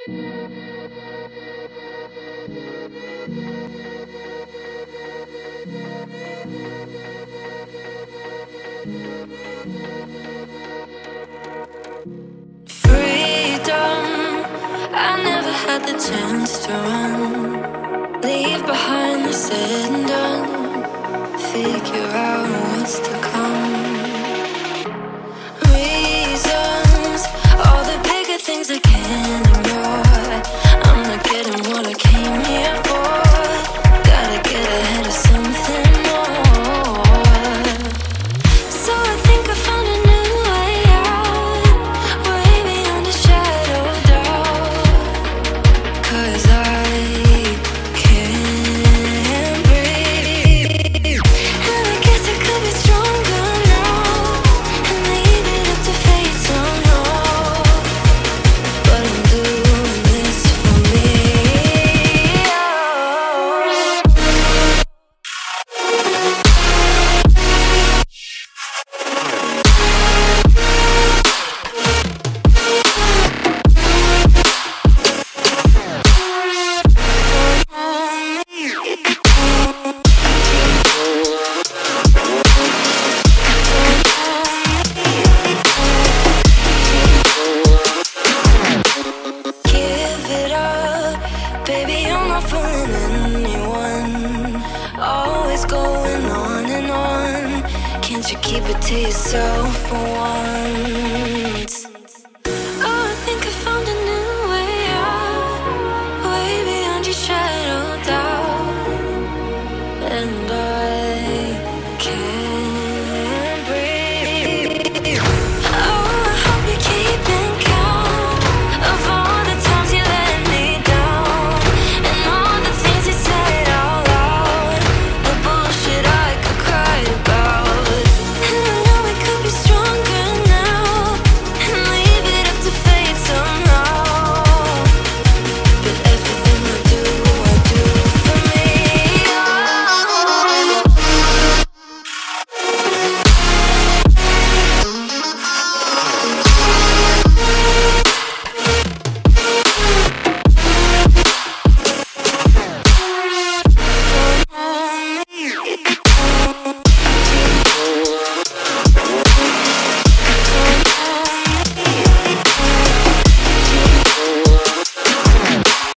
I never had the chance to run, leave behind the said and done, figure out what's to come. Reasons, all the bigger things I can't ignore. I'm not getting what I came here for. Gotta get ahead of something more. So I think I found a new way out, way beyond the shadow of doubt. 'Cause I can't breathe, and I guess I could be stronger now and leave it up to fate somehow. But I'm doing this for me. Give it up, baby, I'm not fooling anyone. Always going on and on. Can't you keep it to yourself for once?